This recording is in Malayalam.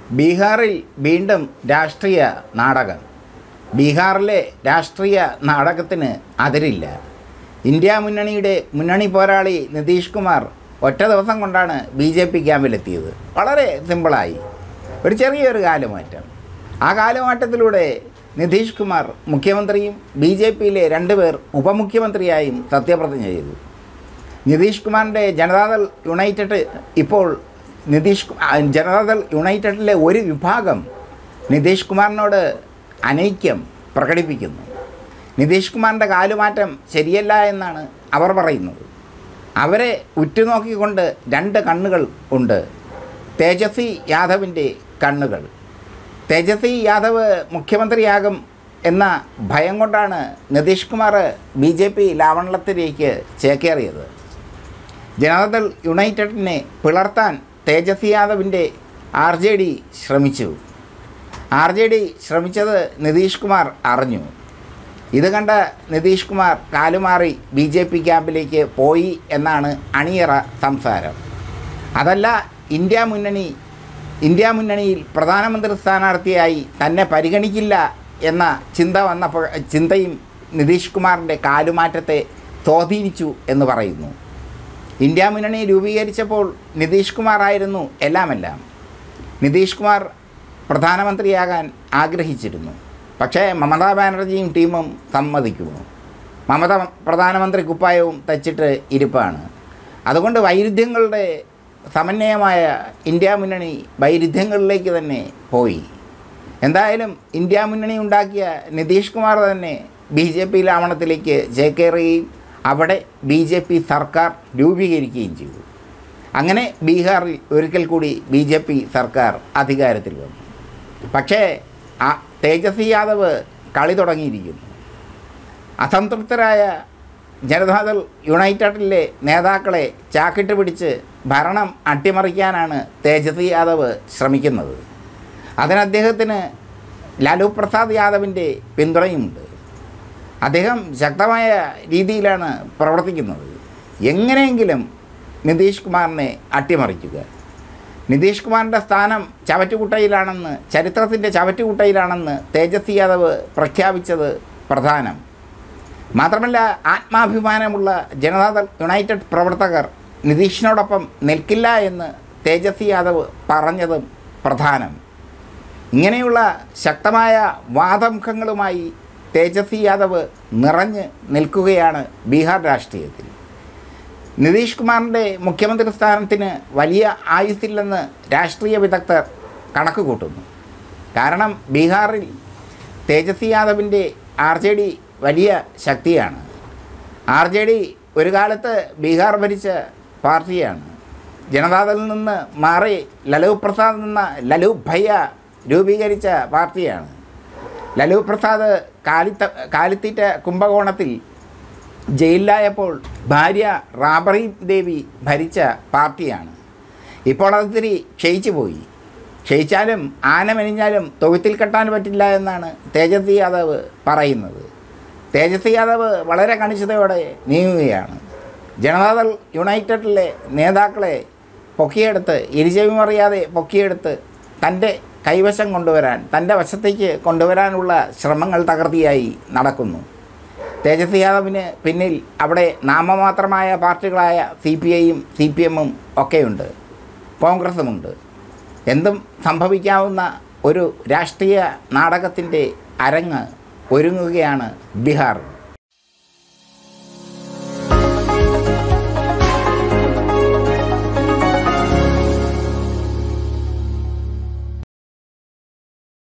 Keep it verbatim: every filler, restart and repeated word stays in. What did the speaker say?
ബീഹാറിൽ വീണ്ടും രാഷ്ട്രീയ നാടകം. ബീഹാറിലെ രാഷ്ട്രീയ നാടകത്തിന് അതിരില്ല. ഇന്ത്യ മുന്നണിയുടെ മുന്നണി പോരാളി നിതീഷ് കുമാർ ഒറ്റ ദിവസം കൊണ്ടാണ് ബി ജെ പി ക്യാമ്പിലെത്തിയത്. വളരെ സിമ്പിളായി ഒരു ചെറിയൊരു കാലുമാറ്റം. ആ കാലുമാറ്റത്തിലൂടെ നിതീഷ് കുമാർ മുഖ്യമന്ത്രിയും ബി ജെ പിയിലെ രണ്ടുപേർ ഉപമുഖ്യമന്ത്രിയായും സത്യപ്രതിജ്ഞ ചെയ്തു. നിതീഷ് കുമാറിൻ്റെ ജനതാദൾ യുണൈറ്റഡ് ഇപ്പോൾ നിതീഷ് ജനതാദൾ യുണൈറ്റഡിലെ ഒരു വിഭാഗം നിതീഷ് കുമാറിനോട് അനൈക്യം പ്രകടിപ്പിക്കുന്നു. നിതീഷ് കുമാറിൻ്റെ കാലുമാറ്റം ശരിയല്ല എന്നാണ് അവർ പറയുന്നത്. അവരെ ഉറ്റുനോക്കിക്കൊണ്ട് രണ്ട് കണ്ണുകൾ ഉണ്ട്. തേജസ്വി യാദവിൻ്റെ കണ്ണുകൾ. തേജസ്വി യാദവ് മുഖ്യമന്ത്രിയാകും എന്ന ഭയം കൊണ്ടാണ് Nitish Kumar B J P ലാവണത്തിലേക്ക് ചേക്കേറിയത്. ജനതാദൾ യുണൈറ്റഡിനെ പിളർത്താൻ തേജസ്വി യാദവിൻ്റെ ആർ ജെ ഡി ശ്രമിച്ചു. ആർ ജെ ഡി ശ്രമിച്ചത് നിതീഷ് കുമാർ അറിഞ്ഞു. ഇത് കണ്ട നിതീഷ് കുമാർ കാലുമാറി ബി ജെ പി ക്യാമ്പിലേക്ക് പോയി എന്നാണ് അണിയറ സംസാരം. അതല്ല, ഇന്ത്യ മുന്നണി ഇന്ത്യ മുന്നണിയിൽ പ്രധാനമന്ത്രി സ്ഥാനാർത്ഥിയായി തന്നെ പരിഗണിക്കില്ല എന്ന ചിന്ത വന്നപ്പോൾ ചിന്തയും നിതീഷ് കുമാറിൻ്റെ കാലുമാറ്റത്തെ സ്വാധീനിച്ചു എന്ന് പറയുന്നു. ഇന്ത്യ മുന്നണി രൂപീകരിച്ചപ്പോൾ നിതീഷ് കുമാർ ആയിരുന്നു എല്ലാമെല്ലാം. നിതീഷ് കുമാർ പ്രധാനമന്ത്രിയാകാൻ ആഗ്രഹിച്ചിരുന്നു. പക്ഷേ മമതാ ബാനർജിയും ടീമും സമ്മതിക്കുന്നു. മമത പ്രധാനമന്ത്രി കുപ്പായവും തച്ചിട്ട് ഇരിപ്പാണ്. അതുകൊണ്ട് വൈരുദ്ധ്യങ്ങളുടെ സമന്വയമായ ഇന്ത്യ മുന്നണി വൈരുദ്ധ്യങ്ങളിലേക്ക് തന്നെ പോയി. എന്തായാലും ഇന്ത്യ മുന്നണി ഉണ്ടാക്കിയ നിതീഷ് കുമാർ തന്നെ ബി ജെ പി ലാവണത്തിലേക്ക് ചേക്കേറുകയും അവിടെ ബി ജെ പി സർക്കാർ രൂപീകരിക്കുകയും ചെയ്തു. അങ്ങനെ ബീഹാറിൽ ഒരിക്കൽ കൂടി ബി ജെ പി സർക്കാർ അധികാരത്തിൽ വന്നു. പക്ഷേ ആ തേജസ്വി യാദവ് കളി തുടങ്ങിയിരിക്കുന്നു. അസംതൃപ്തരായ ജനതാദൾ യുണൈറ്റഡിലെ നേതാക്കളെ ചാക്കിട്ട് പിടിച്ച് ഭരണം അട്ടിമറിക്കാനാണ് തേജസ്വി യാദവ് ശ്രമിക്കുന്നത്. അതിന് അദ്ദേഹത്തിന് ലാലു പ്രസാദ് യാദവിൻ്റെ പിന്തുണയുമുണ്ട്. അദ്ദേഹം ശക്തമായ രീതിയിലാണ് പ്രവർത്തിക്കുന്നത്. എങ്ങനെയെങ്കിലും നിതീഷ് കുമാറിനെ അട്ടിമറിക്കുക. നിതീഷ് കുമാറിൻ്റെ സ്ഥാനം ചവറ്റുകുട്ടയിലാണെന്ന് ചരിത്രത്തിൻ്റെ ചവറ്റുകുട്ടയിലാണെന്ന് തേജസ്വി യാദവ് പ്രഖ്യാപിച്ചത് പ്രധാനം. മാത്രമല്ല, ആത്മാഭിമാനമുള്ള ജനതാദൾ യുണൈറ്റഡ് പ്രവർത്തകർ നിതീഷിനോടൊപ്പം നിൽക്കില്ല എന്ന് തേജസ്വി യാദവ് പറഞ്ഞതും പ്രധാനം. ഇങ്ങനെയുള്ള ശക്തമായ വാദമുഖങ്ങളുമായി തേജസ്വി യാദവ് നിറഞ്ഞ് നിൽക്കുകയാണ് ബീഹാർ രാഷ്ട്രീയത്തിൽ. നിതീഷ് കുമാറിൻ്റെ മുഖ്യമന്ത്രി സ്ഥാനത്തിന് വലിയ ആയുസ്സില്ലെന്ന് രാഷ്ട്രീയ വിദഗ്ധർ കണക്ക് കൂട്ടുന്നു. കാരണം ബീഹാറിൽ തേജസ്വി യാദവിൻ്റെ ആർ ജെ ഡി വലിയ ശക്തിയാണ്. ആർ ജെ ഡി ഒരു കാലത്ത് ബീഹാർ ഭരിച്ച പാർട്ടിയാണ്. ജനതാദളിൽ നിന്ന് മാറി ലലു പ്രസാദ് എന്ന ലലു ഭയ്യ രൂപീകരിച്ച പാർട്ടിയാണ്. ലലു പ്രസാദ് കാലിത്ത കാലിത്തീറ്റ കുംഭകോണത്തിൽ ജയിലിലായപ്പോൾ ഭാര്യ റാബറി ദേവി ഭരിച്ച പാർട്ടിയാണ്. ഇപ്പോൾ അതിരി ക്ഷയിച്ചു പോയി. ക്ഷയിച്ചാലും ആന മെനിഞ്ഞാലും തൊഴുത്തിൽ കെട്ടാൻ പറ്റില്ല എന്നാണ് തേജസ്വി യാദവ് പറയുന്നത്. തേജസ്വി യാദവ് വളരെ കണിശതയോടെ നീങ്ങുകയാണ്. ജനതാദൾ യുണൈറ്റഡിലെ നേതാക്കളെ പൊക്കിയെടുത്ത് ഇരുചെവി മറിയാതെ പൊക്കിയെടുത്ത് തൻ്റെ കൈവശം കൊണ്ടുവരാൻ തൻ്റെ വശത്തേക്ക് കൊണ്ടുവരാനുള്ള ശ്രമങ്ങൾ തകൃതിയായി നടക്കുന്നു. തേജസ്വി യാദവിന് പിന്നിൽ അവിടെ നാമമാത്രമായ പാർട്ടികളായ സി പി ഐയും സി പി എമ്മും ഒക്കെയുണ്ട്, കോൺഗ്രസുമുണ്ട്. എന്തും സംഭവിക്കാവുന്ന ഒരു രാഷ്ട്രീയ നാടകത്തിൻ്റെ അരങ്ങ് ഒരുങ്ങുകയാണ് ബീഹാർ.